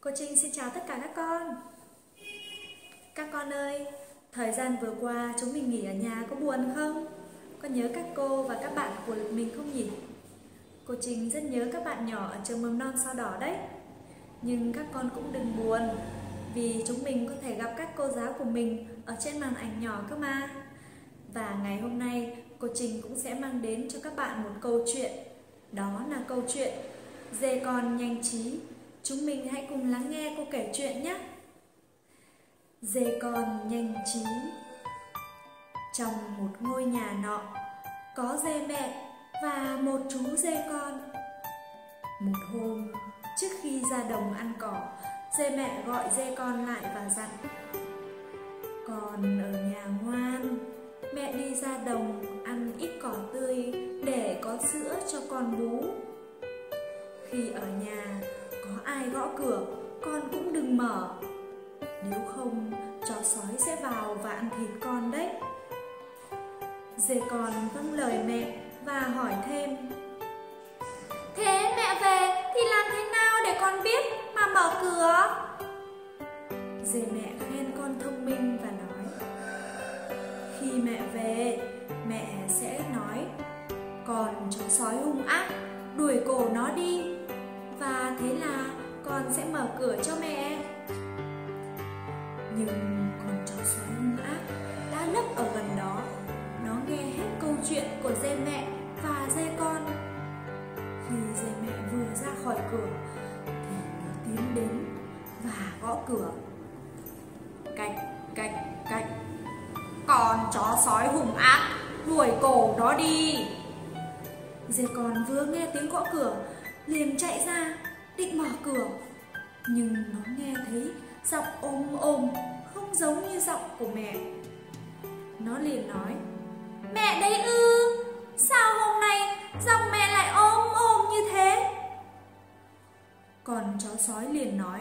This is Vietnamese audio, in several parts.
Cô Trinh xin chào tất cả các con. Các con ơi, thời gian vừa qua chúng mình nghỉ ở nhà có buồn không? Có nhớ các cô và các bạn của mình không nhỉ? Cô Trinh rất nhớ các bạn nhỏ ở trường mầm non Sao Đỏ đấy. Nhưng các con cũng đừng buồn, vì chúng mình có thể gặp các cô giáo của mình ở trên màn ảnh nhỏ cơ mà. Và ngày hôm nay cô Trinh cũng sẽ mang đến cho các bạn một câu chuyện. Đó là câu chuyện Dê Con Nhanh Trí. Chúng mình hãy cùng lắng nghe cô kể chuyện nhé. Dê con nhanh trí. Trong một ngôi nhà nọ, có dê mẹ và một chú dê con. Một hôm, trước khi ra đồng ăn cỏ, dê mẹ gọi dê con lại và dặn: "Con ở nhà ngoan, mẹ đi ra đồng ăn ít cỏ tươi để có sữa cho con bú. Khi ở nhà có ai gõ cửa, con cũng đừng mở. Nếu không, chó sói sẽ vào và ăn thịt con đấy." Dê con vâng lời mẹ và hỏi thêm: "Thế mẹ về thì làm thế nào để con biết mà mở cửa?" Dê mẹ khen con thông minh và nói: "Khi mẹ về, mẹ sẽ nói: 'Còn chó sói hung ác, đuổi cổ nó đi.' Và thế là con sẽ mở cửa cho mẹ." Nhưng con chó sói hung ác đã nấp ở gần đó. Nó nghe hết câu chuyện của dê mẹ và dê con. Khi dê mẹ vừa ra khỏi cửa thì nó tiến đến và gõ cửa. Cạch cạch cạch. "Con chó sói hung ác, đuổi cổ nó đi." Dê con vừa nghe tiếng gõ cửa liền chạy ra định mở cửa, nhưng nó nghe thấy giọng ôm ôm không giống như giọng của mẹ. Nó liền nói: "Mẹ đấy ư? Sao hôm nay giọng mẹ lại ôm ôm như thế?" Còn chó sói liền nói: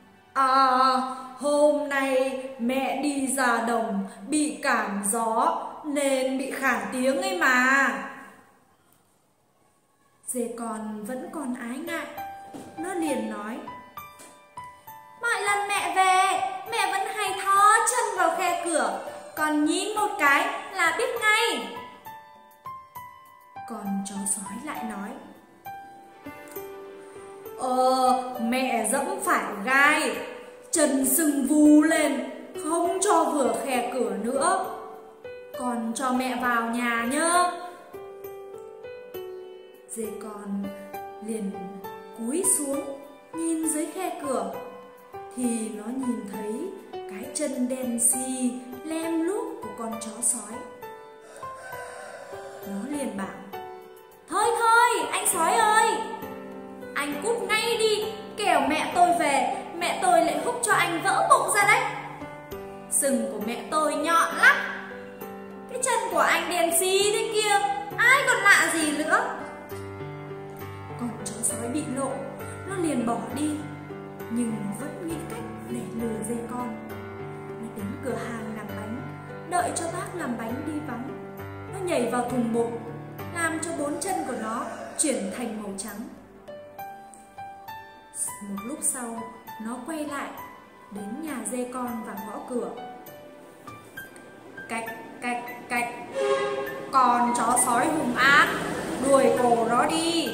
Hôm nay mẹ đi ra đồng bị cản gió nên bị khản tiếng ấy mà." Dê con vẫn còn ái ngại. Nó liền nói: "Mọi lần mẹ về, mẹ vẫn hay thò chân vào khe cửa, con nhìn một cái là biết ngay." Còn chó sói lại nói: Mẹ dẫm phải gai, chân sưng vù lên, không cho vừa khe cửa nữa. Con cho mẹ vào nhà nhớ." Dê con liền cúi xuống nhìn dưới khe cửa thì nó nhìn thấy cái chân đen xì lem luốc của con chó sói. Nó liền bảo: Thôi thôi anh sói ơi, anh cút ngay đi, kẻo mẹ tôi về, mẹ tôi lại húc cho anh vỡ bụng ra đấy. Sừng của mẹ tôi nhọn lắm, cái chân của anh đen xì thế kia, ai còn lạ gì nữa." Con chó sói bị lộ, nó liền bỏ đi, nhưng nó vẫn nghĩ cách để lừa dê con. Nó đến cửa hàng làm bánh, đợi cho bác làm bánh đi vắng. Nó nhảy vào thùng bột, làm cho 4 chân của nó chuyển thành màu trắng. Một lúc sau, nó quay lại đến nhà dê con và gõ cửa. Cạch cạch cạch. "Con chó sói hung ác, đuổi cổ nó đi."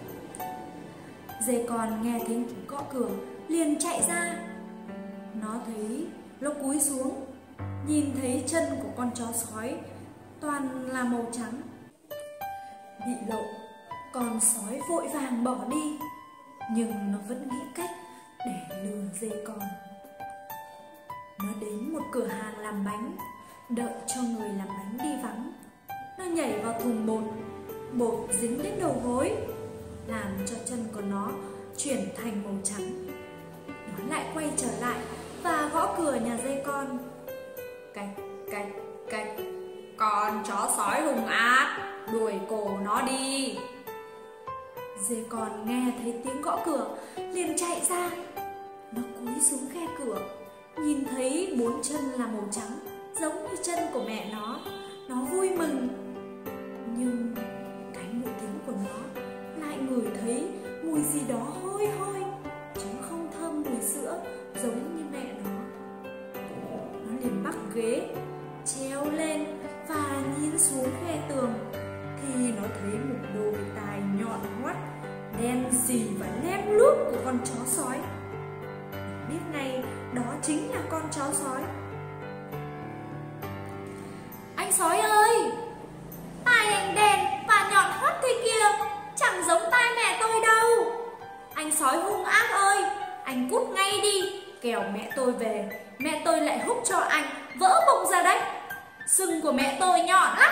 Dê con nghe tiếng gõ cửa liền chạy ra. Nó thấy, nó cúi xuống nhìn thấy chân của con chó sói toàn là màu trắng. Bị lộ, con sói vội vàng bỏ đi, nhưng nó vẫn nghĩ cách để lừa dê con. Nó đến một cửa hàng làm bánh, đợi cho người làm bánh đi vắng. Nó nhảy vào thùng bột, bột dính đến đầu gối, làm cho chân của nó chuyển thành màu trắng. Nó lại quay trở lại và gõ cửa nhà dê con. Cạch cạch cạch. "Con chó sói hung ác, đuổi cổ nó đi." Dê con nghe thấy tiếng gõ cửa liền chạy ra. Nó cúi xuống khe cửa, nhìn thấy 4 chân là màu trắng giống như chân của mẹ nó. Nó vui mừng, nhưng cái mũi tiếng của nó lại ngửi thấy mùi gì đó hôi hôi chứ không thơm mùi sữa. giống như mẹ nó. Nó liền bắt ghế, treo lên và nhìn xuống khe tường, thì nó thấy một đôi tai nhọn hoắt, đen sì và lem luốc của con chó sói. Nó biết ngay đó chính là con chó sói. Anh sói ơi, tai anh đen và nhọn hoắt thế kia, chẳng giống tai mẹ tôi đâu. Anh sói hung ác ơi, anh cút ngay đi, kẻo mẹ tôi về, mẹ tôi lại húc cho anh vỡ bụng ra đấy. Sừng của mẹ tôi nhọn lắm.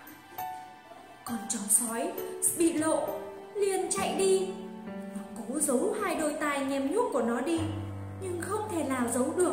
Con chó sói bị lộ liền chạy đi. Nó cố giấu hai đôi tai nhem nhuốc của nó đi, nhưng không thể nào giấu được.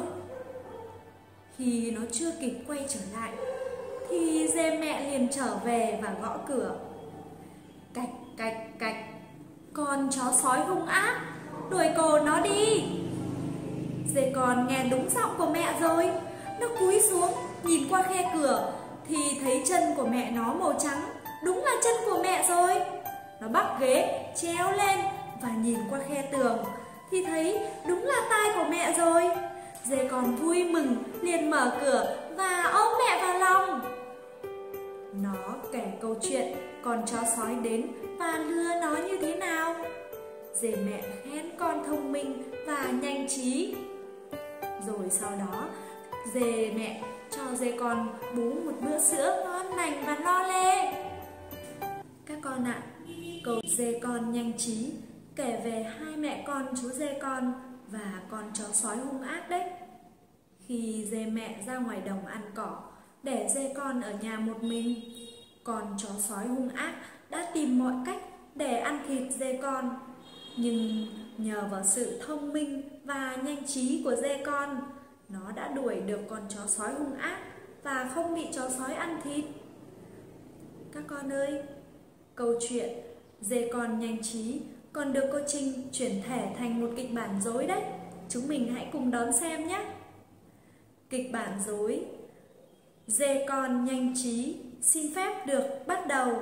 Khi nó chưa kịp quay trở lại, thì dê mẹ liền trở về và gõ cửa. Cạch cạch cạch. Con chó sói hung ác, đuổi cổ nó đi. Dê con nghe đúng giọng của mẹ rồi. Nó cúi xuống nhìn qua khe cửa, thì thấy chân của mẹ nó màu trắng, đúng là chân của mẹ rồi. Nó bắt ghế treo lên và nhìn qua khe tường, thì thấy đúng là tai của mẹ rồi. Dê con vui mừng liền mở cửa và ôm mẹ vào lòng. Nó kể câu chuyện con chó sói đến và lừa nó như thế nào. Dê mẹ khen con thông minh và nhanh trí. Rồi sau đó dê mẹ cho dê con bú một bữa sữa ngon lành và no lê. Các con ạ, câu dê con nhanh trí kể về hai mẹ con chú dê con và con chó sói hung ác đấy. Khi dê mẹ ra ngoài đồng ăn cỏ, để dê con ở nhà một mình, con chó sói hung ác đã tìm mọi cách để ăn thịt dê con. Nhưng nhờ vào sự thông minh và nhanh trí của dê con, nó đã đuổi được con chó sói hung ác và không bị chó sói ăn thịt. Các con ơi, câu chuyện dê con nhanh trí còn được cô Trinh chuyển thể thành một kịch bản rối đấy. Chúng mình hãy cùng đón xem nhé. Kịch bản rối Dê con nhanh trí xin phép được bắt đầu.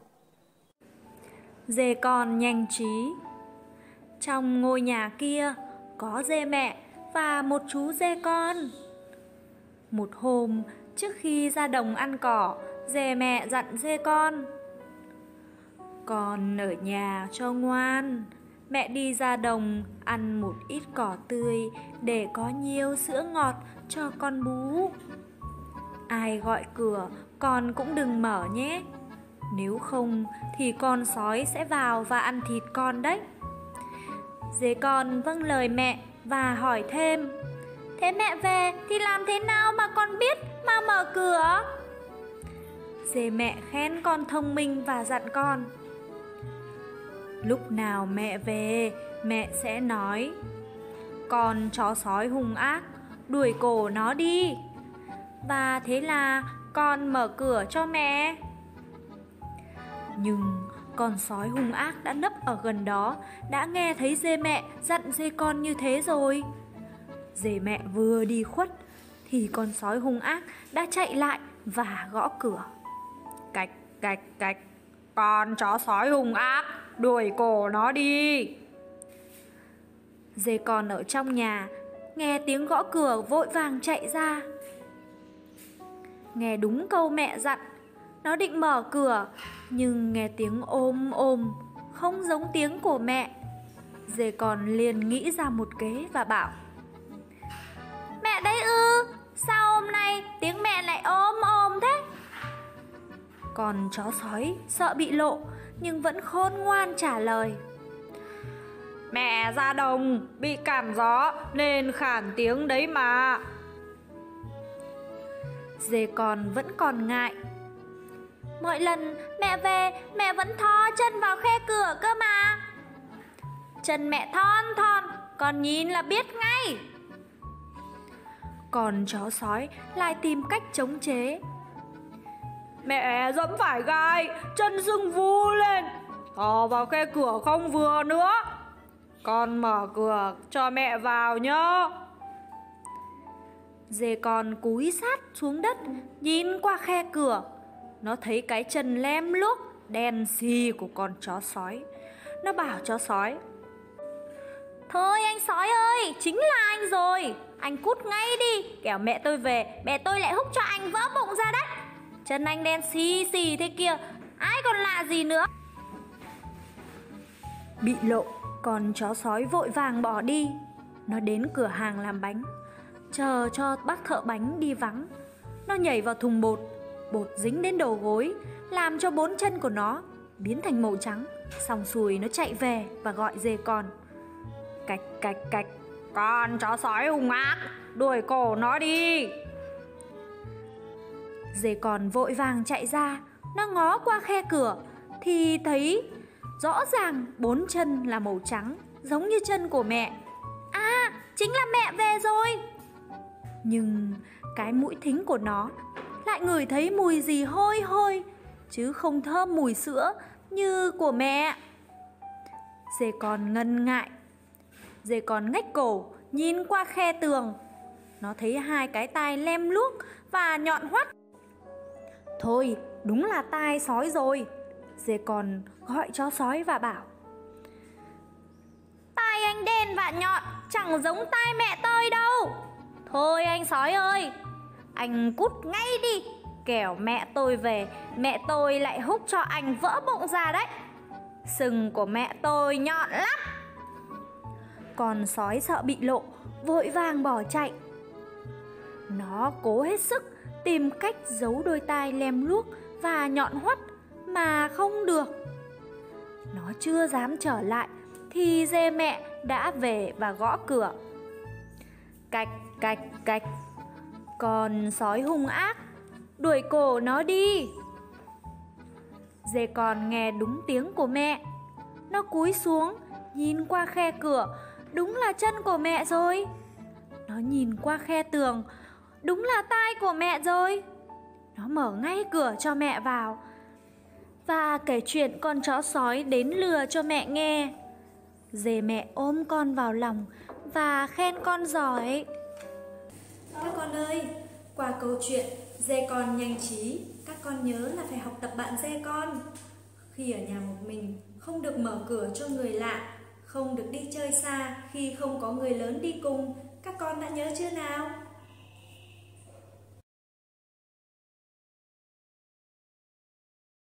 Dê con nhanh trí. Trong ngôi nhà kia có dê mẹ và một chú dê con. Một hôm, trước khi ra đồng ăn cỏ, dê mẹ dặn dê con: con ở nhà cho ngoan, mẹ đi ra đồng ăn một ít cỏ tươi để có nhiều sữa ngọt cho con bú. Ai gọi cửa con cũng đừng mở nhé, nếu không thì con sói sẽ vào và ăn thịt con đấy. Dê con vâng lời mẹ và hỏi thêm: thế mẹ về thì làm thế nào mà con biết mà mở cửa? Dê mẹ khen con thông minh và dặn con: lúc nào mẹ về, mẹ sẽ nói: con chó sói hung ác, đuổi cổ nó đi. Và thế là con mở cửa cho mẹ. Nhưng con sói hung ác đã nấp ở gần đó, đã nghe thấy dê mẹ dặn dê con như thế rồi. Dê mẹ vừa đi khuất thì con sói hung ác đã chạy lại và gõ cửa. Cạch cạch cạch. Con chó sói hung ác, đuổi cổ nó đi. Dê con ở trong nhà nghe tiếng gõ cửa vội vàng chạy ra. Nghe đúng câu mẹ dặn, nó định mở cửa, nhưng nghe tiếng ôm ôm, không giống tiếng của mẹ. Dê con liền nghĩ ra một kế và bảo: mẹ đấy ư? Sao hôm nay tiếng mẹ lại ôm ôm thế? Con chó sói sợ bị lộ nhưng vẫn khôn ngoan trả lời: mẹ ra đồng bị cảm gió nên khản tiếng đấy mà. Dê con vẫn còn ngại: mọi lần mẹ về, mẹ vẫn thò chân vào khe cửa cơ mà. Chân mẹ thon thon, con nhìn là biết ngay. Con chó sói lại tìm cách chống chế: mẹ dẫm phải gai, chân sưng vù lên, thò vào khe cửa không vừa nữa. Con mở cửa cho mẹ vào nhá. Dê con cúi sát xuống đất, nhìn qua khe cửa. Nó thấy cái chân lem luốc, đen xì của con chó sói. Nó bảo chó sói: Thôi anh sói ơi, chính là anh rồi. Anh cút ngay đi, kẻo mẹ tôi về, mẹ tôi lại húc cho anh vỡ bụng ra đấy. Chân anh đen xì xì thế kia, ai còn lạ gì nữa. Bị lộ, con chó sói vội vàng bỏ đi. Nó đến cửa hàng làm bánh, chờ cho bác thợ bánh đi vắng. Nó nhảy vào thùng bột, bột dính đến đầu gối, làm cho 4 chân của nó biến thành màu trắng. Xong xuôi nó chạy về và gọi dê con. Cạch cạch cạch, con chó sói hung ác, đuổi cổ nó đi. Dê con vội vàng chạy ra. Nó ngó qua khe cửa thì thấy rõ ràng 4 chân là màu trắng, giống như chân của mẹ. À, chính là mẹ về rồi. Nhưng cái mũi thính của nó lại ngửi thấy mùi gì hôi hôi, chứ không thơm mùi sữa như của mẹ. Dê con ngần ngại. Dê con ngách cổ nhìn qua khe tường. Nó thấy 2 cái tai lem luốc và nhọn hoắt. Thôi, đúng là tai sói rồi. Dê con gọi chó sói và bảo: tai anh đen và nhọn, chẳng giống tai mẹ tôi đâu. Thôi anh sói ơi, anh cút ngay đi, kẻo mẹ tôi về, mẹ tôi lại húc cho anh vỡ bụng ra đấy. Sừng của mẹ tôi nhọn lắm. Con sói sợ bị lộ, vội vàng bỏ chạy. Nó cố hết sức tìm cách giấu đôi tai lem luốc và nhọn hoắt mà không được. Nó chưa dám trở lại thì dê mẹ đã về và gõ cửa. Cạch cạch cạch, con sói hung ác, đuổi cổ nó đi. Dê con nghe đúng tiếng của mẹ. Nó cúi xuống nhìn qua khe cửa, đúng là chân của mẹ rồi. Nó nhìn qua khe tường, đúng là tai của mẹ rồi. Nó mở ngay cửa cho mẹ vào và kể chuyện con chó sói đến lừa cho mẹ nghe. Dê mẹ ôm con vào lòng và khen con giỏi. Các con ơi, qua câu chuyện Dê con nhanh trí, các con nhớ là phải học tập bạn dê con. Khi ở nhà một mình, không được mở cửa cho người lạ, không được đi chơi xa khi không có người lớn đi cùng. Các con đã nhớ chưa nào?